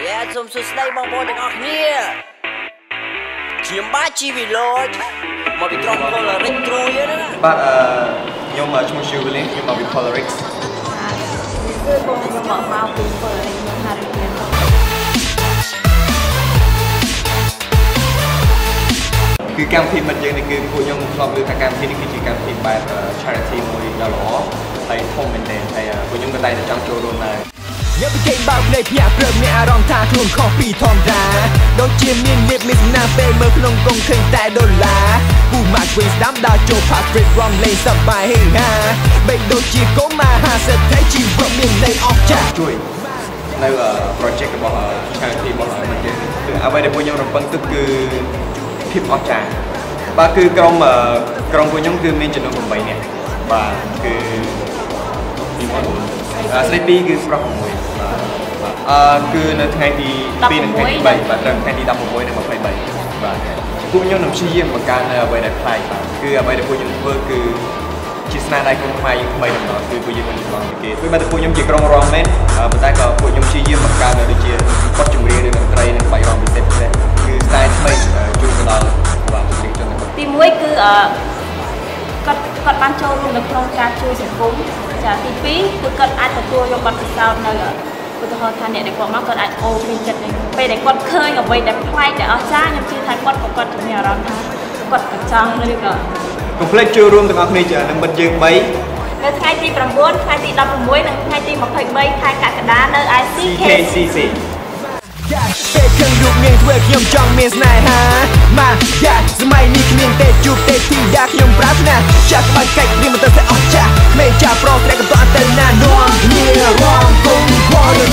សូមសួស្តីបងប្អូនទាំងអស់គ្នាខ្ញុំបាទជីវីឡូចមកពីក្រុម Polarix ត្រួយណាបាទខ្ញុំឈ្មោះ Yerng ខ្ញុំមកពី Polarix គឺបងរបស់មកពី Polarix មកហារីទៀតគឺកម្មវិធីមិត្តយើងនេះគឺពួកខ្ញុំធ្លាប់លើថាកម្មវិធីនេះគឺជាកម្មវិធីបែប charity មួយដ៏ល្អហើយធំមែនទែនហើយពួកខ្ញុំក៏តែចង់ចូលរួមដែរយកពីគេបើកលេខភ្ញាក់ព្រឹកមានអារម្មណ៍ថាខ្លួនខុសពីធម្មតាដូចជាមានលៀបមានសំណាងពេលមើលក្នុងកង់ឃើញតែដុល្លារពូម៉ាក់វិញស្ដាំដើរចូលផាស្ទ្រីតរំលេងសប្បាយហេហាបីដូចជាកុំមក50តែជីវិតមានលេងអស់ចាស់ជួយនៅ project របស់ charity របស់mìnhយើងគឺអ្វីដែលពួកខ្ញុំរំពឹងទុកគឺភាពអស្ចារ្យបាទគឺក្រុមពួកខ្ញុំគឺមានចំនួន8នាក់បាទគឺស្រី2គឺប្រុស6បាទគឺនៅថ្ងៃទី2និងថ្ងៃទី3បាទត្រឹមថ្ងៃទី16និង23បាទពួកខ្ញុំនឹងព្យាយាមបង្កើតនៅអ្វីដែលប្លែកបាទគឺអ្វីដែលពួកខ្ញុំធ្វើគឺជាស្នាដៃក្រុមខ្មែរយើងថ្មីដំណើរគឺពួកយើងមិនឆ្លងពីគេគឺបែរតែពួកខ្ញុំជាក្រុមរំមែនប៉ុន្តែក៏ពួកខ្ញុំព្យាយាមបង្កើតនៅដូចជាបទចម្រៀងឬតន្ត្រីនិងក្បាច់រាំពិសេសគឺ style ថ្មីជួយទៅដល់បាទប្រជាជនទី1គឺគាត់បានចូលរួមនៅក្នុងការជួយសង្គមចាទី2គឺគាត់អាចទទួលយកបទពិសោធន៍នៅឧទាហរណ៍ថាអ្នកដែលគាត់មកគាត់អាចអូពេញចិត្តនឹងពេលដែលគាត់ឃើញអ្វីដែលប្លែកដែលអស្ចារ្យខ្ញុំជឿថាគាត់ជំនាញអារម្មណ៍ថាគាត់ក៏ចង់ឬក៏កុំភ្លេចចូលរួមទាំងអស់គ្នានឹងមិត្តយើង3 នៅថ្ងៃទី9ថ្ងៃទី16និងថ្ងៃទី23ខែកក្កដានៅ ICKCC ពេលឃើញរូបនាងធ្វើខ្ញុំចង់មានស្នេហាម៉ាយ៉ាសម័យនេះគ្មានទេជួបទេទីយ៉ាខ្ញុំប្រាថ្នាចាស់ក្បាច់កាច់នេះមិនទៅតែអស់ចាស់មេចាប្រុសត្រែកកន្តទៅណានាំងាររំគុំខល